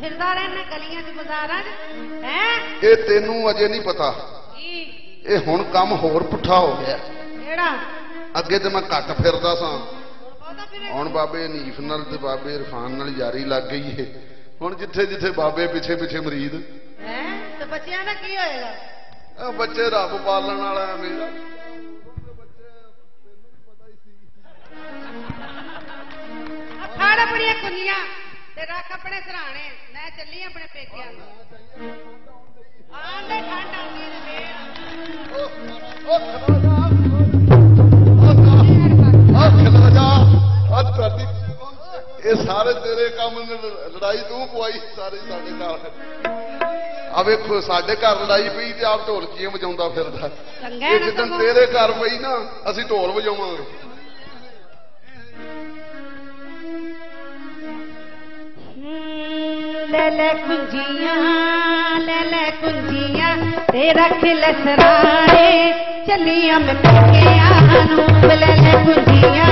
फिरदा रहना गलियां च बाजारां च हैं ये तेनू अजे नहीं पता ये हुण काम होर पुठा हो गया केड़ा अगे तो मैं घट फिरदा सां हुण बाबे हनीफ नाल ते बाबे इरफान नाल यारी लग गई है हुण जिथे जिथे बाबे पिछे पिछे मरीद हैं ते बच्चियां दा की होएगा बच्चे रब पालन वाला है मेरा फड़ अपनी कुंजियां ते रख अपने सराणे मैं चली अपने पेकियां नूं आंदे ठंड आंदी ये सारे तेरे काम लड़ाई तू पवाई सारे साडे घर आ वेखो साडे घर लड़ाई पई ते आप ढोलकियां वजाउंदा फिरदा जिदन तेरे घर पई ना असीं ढोल वजावांगे ले कुंजियां ते रख ले सराणे चलिया मैं पेकियां नूं ले कुंजियां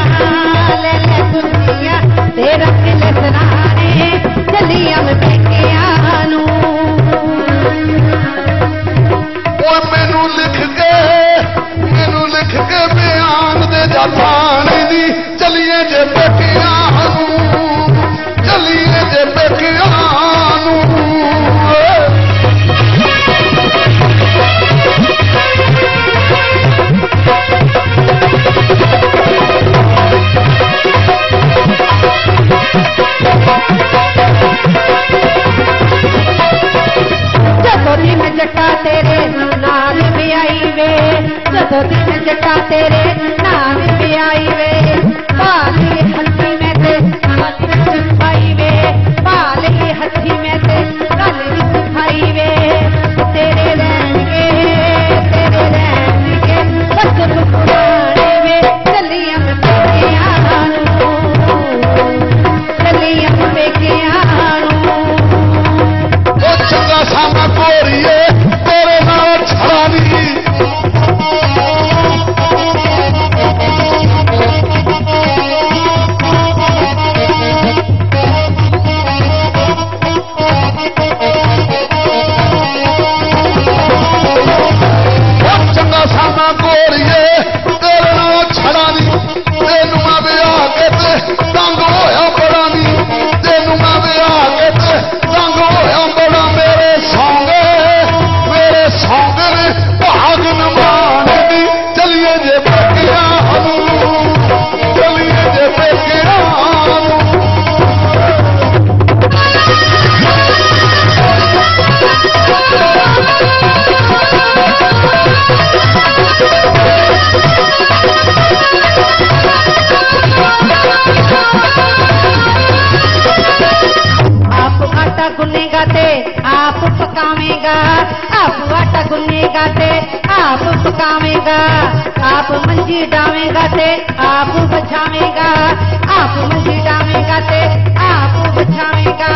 ते रख ले सराणे चलिया मैं पेकियां नूं ओ मैनू लिख के बयान दे जा थाने दी चलिए जे पेकियां नूं चलिए जे पेकियां नूं जटा तेरे नाल ब्याई वे जदों दिन जटा तेरे नाल ब्याई वे पाली हथी में ते गल विच खाई वे पाली हथी में ते गल विच खाई वे तेरे रहणगे बचन पुराने वे चलिया मैं पेकियां नूं चलिया मैं पेकियां नूं ओ चंगा सामा कोरिए तेरे नाल छड़ा नहीं चंगा सामा कोरिए तेरे नाल छड़ा नहीं तेनू मैं विआह के ते तंग होया बड़ा नहीं तेनू मैं विआह के ते तंग होया बड़ा मेरे सौंगे भाग न माने दी चलिए जे पेकियां नूं चलिए जे पेकियां नूं आप आटा गुनेगा ते आप पकावेगा आप आटा गुनेगा ते आप पकावेगा आप मंजी डावेगा ते आप बछावेगा आप मंजी डावेगा ते आप बछावेगा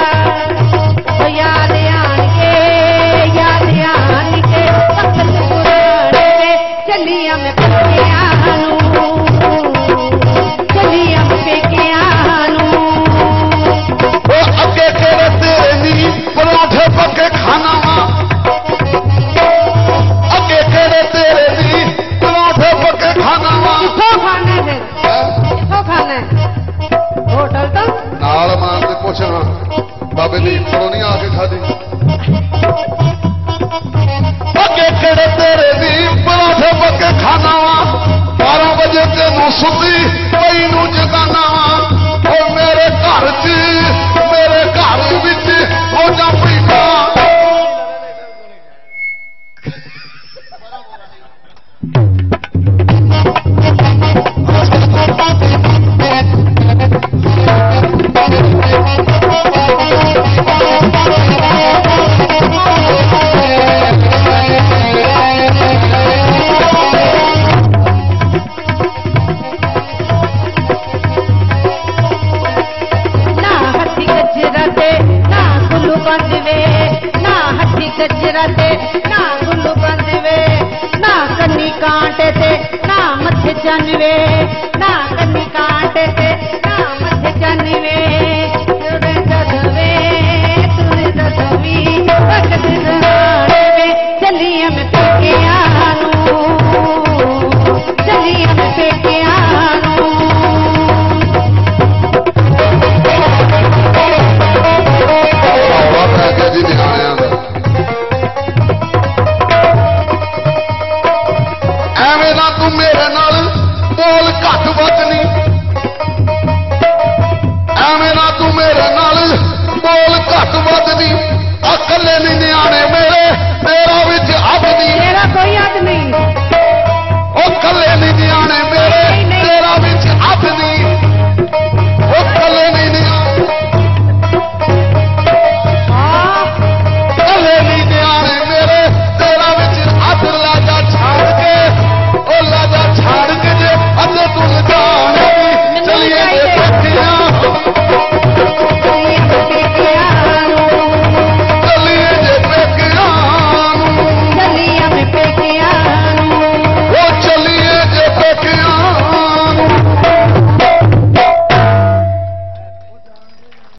याद आन के वक्त पुराने चलिया मैं पेकियां नूं चलिया मैं पेकियां नूं अगे तेरे तेरे नी पराठे पके खाना वा अगे तेरे तेरे नी पराठे पके खाना वा किथों खाना है होटल तो नाल मार के पुछना बाबे दी कोलों नहीं आके खादी अगे तेरे तेरे नी पराठे पके खाना वा 12 बजे तेनू सुती पई नू जगाना वा ओ मेरे घर विच हो जा पीता गजरा ते ना गुल्लू बंद वे ना कन्नी कांटे ते ना मथे चन वे